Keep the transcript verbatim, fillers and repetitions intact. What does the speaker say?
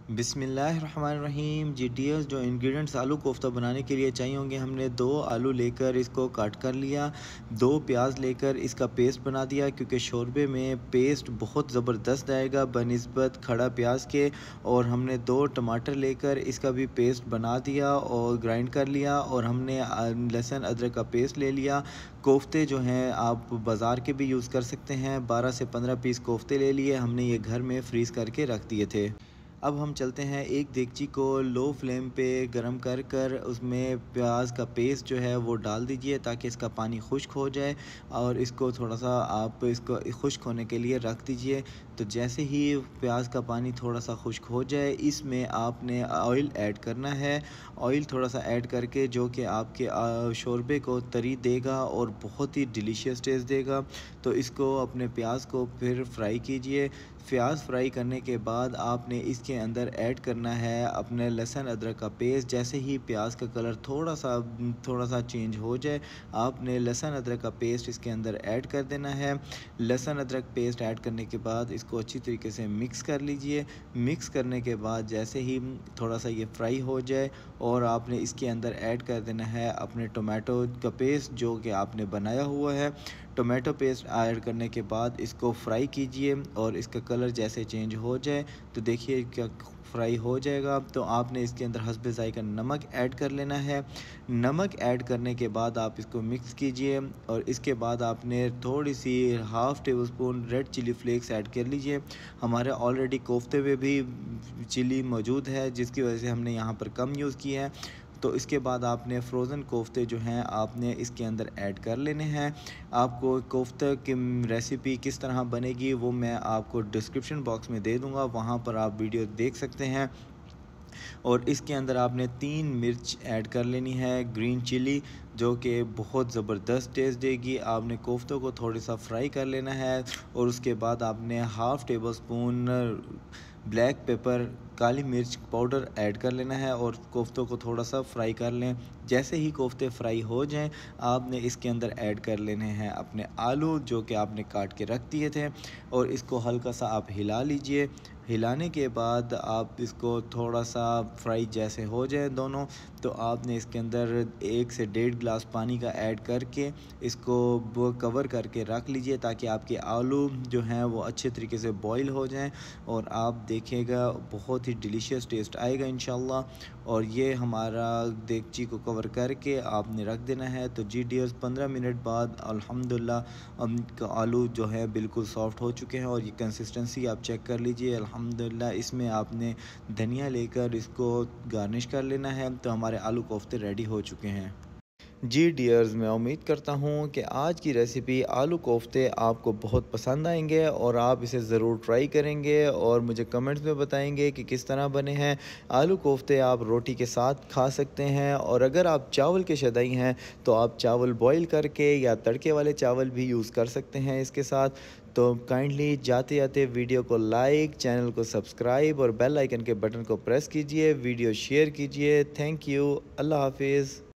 बिस्मिल्लाहिर्रहमानिर्रहीम। जी डियर्स, जो इंग्रेडिएंट्स आलू कोफ्ता बनाने के लिए चाहिए होंगे, हमने दो आलू लेकर इसको काट कर लिया, दो प्याज लेकर इसका पेस्ट बना दिया क्योंकि शोरबे में पेस्ट बहुत ज़बरदस्त आएगा बनिस्बत खड़ा प्याज के। और हमने दो टमाटर लेकर इसका भी पेस्ट बना दिया और ग्राइंड कर लिया। और हमने लहसुन अदरक का पेस्ट ले लिया। कोफ्ते जो हैं आप बाज़ार के भी यूज़ कर सकते हैं। बारह से पंद्रह पीस कोफ्ते ले लिए, हमने ये घर में फ्रीज़ करके रख दिए थे। अब हम चलते हैं, एक देगची को लो फ्लेम पे गरम कर कर उसमें प्याज का पेस्ट जो है वो डाल दीजिए ताकि इसका पानी खुश्क हो जाए। और इसको थोड़ा सा आप इसको खुश्क होने के लिए रख दीजिए। तो जैसे ही प्याज का पानी थोड़ा सा खुश्क हो जाए, इसमें आपने ऑयल ऐड करना है। ऑयल थोड़ा सा ऐड करके जो कि आपके शोरबे को तरी देगा और बहुत ही डिलीशियस टेस्ट देगा। तो इसको अपने प्याज को फिर फ्राई कीजिए। प्याज फ्राई करने के बाद आपने इसके अंदर ऐड करना है अपने लहसुन अदरक का पेस्ट। जैसे ही प्याज का कलर थोड़ा सा थोड़ा सा चेंज हो जाए, आपने लहसुन अदरक का पेस्ट इसके अंदर ऐड कर देना है। लहसुन अदरक पेस्ट ऐड करने के बाद इसको अच्छी तरीके से मिक्स कर लीजिए। मिक्स करने के बाद जैसे ही थोड़ा सा ये फ्राई हो जाए, और आपने इसके अंदर ऐड कर देना है अपने टोमेटो का पेस्ट जो कि आपने बनाया हुआ है। टोमेटो पेस्ट ऐड करने के बाद इसको फ्राई कीजिए और इसका कलर जैसे चेंज हो जाए तो देखिए क्या फ्राई हो जाएगा। तो आपने इसके अंदर हस्बे ज़ायका नमक ऐड कर लेना है। नमक ऐड करने के बाद आप इसको मिक्स कीजिए और इसके बाद आपने थोड़ी सी half tablespoon red chilli flakes add कर लीजिए। हमारे ऑलरेडी कोफ्ते में भी चिली मौजूद है जिसकी वजह से हमने यहाँ पर कम यूज़ किया है। तो इसके बाद आपने फ्रोज़न कोफ्ते जो हैं आपने इसके अंदर ऐड कर लेने हैं। आपको कोफ्ते की रेसिपी किस तरह बनेगी वो मैं आपको डिस्क्रिप्शन बॉक्स में दे दूँगा, वहाँ पर आप वीडियो देख सकते हैं। और इसके अंदर आपने तीन मिर्च ऐड कर लेनी है ग्रीन चिली, जो कि बहुत ज़बरदस्त टेस्ट देगी। आपने कोफ्तों को थोड़ा सा फ्राई कर लेना है और उसके बाद आपने half tablespoon black pepper काली मिर्च पाउडर ऐड कर लेना है और कोफ्तों को थोड़ा सा फ्राई कर लें। जैसे ही कोफ्ते फ्राई हो जाएं, आपने इसके अंदर ऐड कर लेने हैं अपने आलू जो कि आपने काट के रख दिए थे, और इसको हल्का सा आप हिला लीजिए। हिलाने के बाद आप इसको थोड़ा सा फ्राई जैसे हो जाए दोनों, तो आपने इसके अंदर एक से डेढ़ गिलास पानी का ऐड करके इसको वो कवर करके रख लीजिए ताकि आपके आलू जो हैं वो अच्छे तरीके से बॉईल हो जाएं और आप देखिएगा बहुत ही डिलीशियस टेस्ट आएगा इंशाल्लाह। और ये हमारा देगची को कवर करके आपने रख देना है। तो जी डियर्स, पंद्रह मिनट बाद अल्हम्दुलिल्लाह आलू जो है बिल्कुल सॉफ्ट हो चुके हैं और ये कंसिस्टेंसी आप चेक कर लीजिए अल्हम्दुलिल्लाह। इसमें आपने धनिया लेकर इसको गार्निश कर लेना है। तो हमारे आलू कोफ्ते रेडी हो चुके हैं। जी डियर्स, मैं उम्मीद करता हूँ कि आज की रेसिपी आलू कोफ्ते आपको बहुत पसंद आएंगे और आप इसे ज़रूर ट्राई करेंगे और मुझे कमेंट्स में बताएंगे कि किस तरह बने हैं। आलू कोफ्ते आप रोटी के साथ खा सकते हैं, और अगर आप चावल के शदाई हैं तो आप चावल बॉईल करके या तड़के वाले चावल भी यूज़ कर सकते हैं इसके साथ। तो काइंडली जाते जाते वीडियो को लाइक, चैनल को सब्सक्राइब और बेल आइकन के बटन को प्रेस कीजिए, वीडियो शेयर कीजिए। Thank you. अल्लाह हाफिज़।